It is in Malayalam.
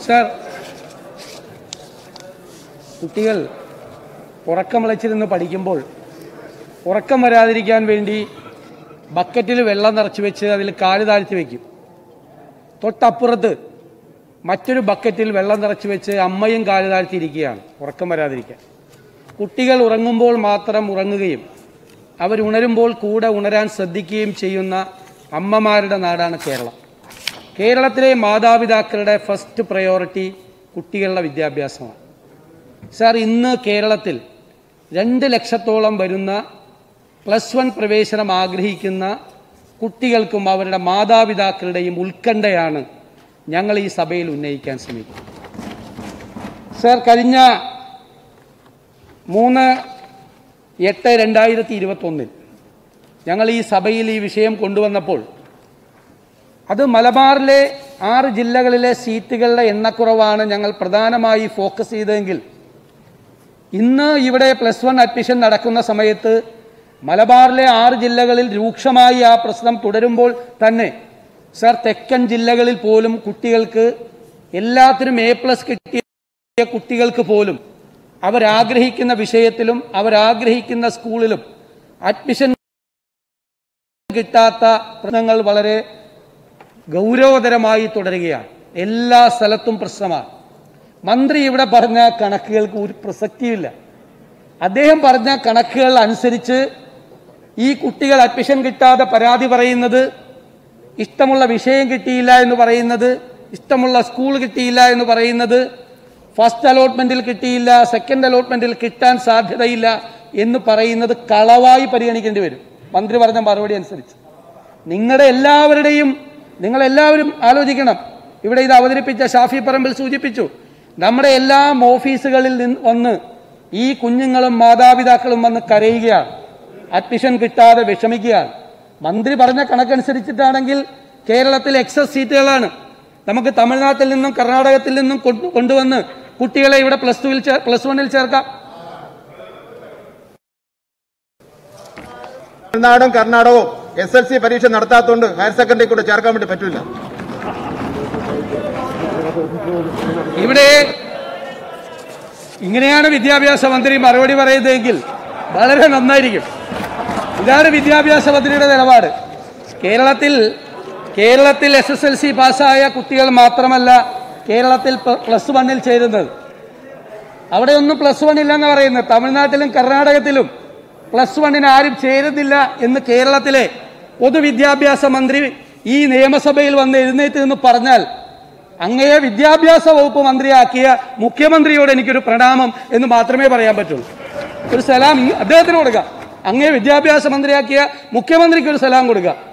സർ, കുട്ടികൾ ഉറക്കമിളച്ചിരുന്ന് പഠിക്കുമ്പോൾ ഉറക്കം വരാതിരിക്കാൻ വേണ്ടി ബക്കറ്റിൽ വെള്ളം നിറച്ച് വെച്ച് അതിൽ കാല് താഴ്ത്തി വയ്ക്കും. തൊട്ടപ്പുറത്ത് മറ്റൊരു ബക്കറ്റിൽ വെള്ളം നിറച്ച് വെച്ച് അമ്മയും കാല് താഴ്ത്തിയിരിക്കുകയാണ് ഉറക്കം വരാതിരിക്കാൻ. കുട്ടികൾ ഉറങ്ങുമ്പോൾ മാത്രം ഉറങ്ങുകയും അവരുണരുമ്പോൾ കൂടെ ഉണരാൻ ശ്രദ്ധിക്കുകയും ചെയ്യുന്ന അമ്മമാരുടെ നാടാണ് കേരളം. കേരളത്തിലെ മാതാപിതാക്കളുടെ ഫസ്റ്റ് പ്രയോറിറ്റി കുട്ടികളുടെ വിദ്യാഭ്യാസമാണ്. സാർ, ഇന്ന് കേരളത്തിൽ 2 ലക്ഷത്തോളം വരുന്ന +1 പ്രവേശനം ആഗ്രഹിക്കുന്ന കുട്ടികൾക്കും അവരുടെ മാതാപിതാക്കളുടെയും ഉത്കണ്ഠയാണ് ഞങ്ങൾ ഈ സഭയിൽ ഉന്നയിക്കാൻ ശ്രമിക്കുന്നത്. സാർ, കഴിഞ്ഞ 3/8/2021 ഞങ്ങൾ ഈ സഭയിൽ ഈ വിഷയം കൊണ്ടുവന്നപ്പോൾ അത് മലബാറിലെ 6 ജില്ലകളിലെ സീറ്റുകളുടെ എണ്ണക്കുറവാണ് ഞങ്ങൾ പ്രധാനമായി ഫോക്കസ് ചെയ്തതെങ്കിൽ ഇന്ന് ഇവിടെ +1 അഡ്മിഷൻ നടക്കുന്ന സമയത്ത് മലബാറിലെ 6 ജില്ലകളിൽ രൂക്ഷമായി ആ പ്രശ്നം തുടരുമ്പോൾ തന്നെ സർ, തെക്കൻ ജില്ലകളിൽ പോലും കുട്ടികൾക്ക് എല്ലാത്തിനും A+ കിട്ടിയ കുട്ടികൾക്ക് പോലും അവരാഗ്രഹിക്കുന്ന വിഷയത്തിലും അവരാഗ്രഹിക്കുന്ന സ്കൂളിലും അഡ്മിഷൻ കിട്ടാത്ത പ്രശ്നങ്ങൾ വളരെ ഗൗരവതരമായി തുടരുകയാണ്. എല്ലാ സ്ഥലത്തും പ്രശ്നമാണ്. മന്ത്രി ഇവിടെ പറഞ്ഞ കണക്കുകൾക്ക് ഒരു പ്രസക്തിയില്ല. അദ്ദേഹം പറഞ്ഞ കണക്കുകൾ അനുസരിച്ച് ഈ കുട്ടികൾ അഡ്മിഷൻ കിട്ടാതെ പരാതി പറയുന്നത്, ഇഷ്ടമുള്ള വിഷയം കിട്ടിയില്ല എന്ന് പറയുന്നത്, ഇഷ്ടമുള്ള സ്കൂൾ കിട്ടിയില്ല എന്ന് പറയുന്നത്, ഫസ്റ്റ് അലോട്ട്മെന്റിൽ കിട്ടിയില്ല, സെക്കൻഡ് അലോട്ട്മെന്റിൽ കിട്ടാൻ സാധ്യതയില്ല എന്ന് പറയുന്നത് കളവായി പരിഗണിക്കേണ്ടി വരും. മന്ത്രി പറഞ്ഞ മറുപടി അനുസരിച്ച് നിങ്ങളെല്ലാവരും ആലോചിക്കണം. ഇവിടെ ഇത് അവതരിപ്പിച്ച ഷാഫി പറമ്പിൽ സൂചിപ്പിച്ചു, നമ്മുടെ എല്ലാ ഓഫീസുകളിൽ വന്ന് ഈ കുഞ്ഞുങ്ങളും മാതാപിതാക്കളും വന്ന് കരയുകയാണ്, അഡ്മിഷൻ കിട്ടാതെ വിഷമിക്കുകയാണ്. മന്ത്രി പറഞ്ഞ കണക്കനുസരിച്ചിട്ടാണെങ്കിൽ കേരളത്തിൽ എക്സസ് സീറ്റുകളാണ്. നമുക്ക് തമിഴ്നാട്ടിൽ നിന്നും കർണാടകത്തിൽ നിന്നും കൊണ്ടുവന്ന് കുട്ടികളെ ഇവിടെ +1 ചേർക്കാം. തമിഴ്നാടും കർണാടകവും SLC പരീക്ഷ നടത്താത്തതുകൊണ്ട് ഹയർ സെക്കൻഡറി കൂടെ ചേർക്കാൻ വേണ്ടി പറ്റില്ല. ഇവിടെ ഇങ്ങനെയാണ് വിദ്യാഭ്യാസ മന്ത്രി മറുപടി പറയുന്നതെങ്കിൽ വളരെ നന്നായിരിക്കും. ഇതാണ് വിദ്യാഭ്യാസ മന്ത്രിയുടെ നിലപാട്. കേരളത്തിൽ SSLC പാസ്സായ കുട്ടികൾ മാത്രമല്ല കേരളത്തിൽ +1 ചേരുന്നത്. അവിടെയൊന്നും +1 ഇല്ലെന്ന് പറയുന്നത്. തമിഴ്നാട്ടിലും കർണാടകത്തിലും +1 ആരും ചേരുന്നില്ല എന്ന് കേരളത്തിലെ പൊതുവിദ്യാഭ്യാസ മന്ത്രി ഈ നിയമസഭയിൽ വന്ന് എഴുന്നേറ്റ് നിന്ന് പറഞ്ഞാൽ അങ്ങയെ വിദ്യാഭ്യാസ വകുപ്പ് മന്ത്രിയാക്കിയ മുഖ്യമന്ത്രിയോട് എനിക്കൊരു പ്രണാമം എന്ന് മാത്രമേ പറയാൻ പറ്റുള്ളൂ. ഒരു സലാം അദ്ദേഹത്തിന് കൊടുക്കുക. അങ്ങയെ വിദ്യാഭ്യാസ മന്ത്രിയാക്കിയ മുഖ്യമന്ത്രിക്ക് ഒരു സലാം കൊടുക്കുക.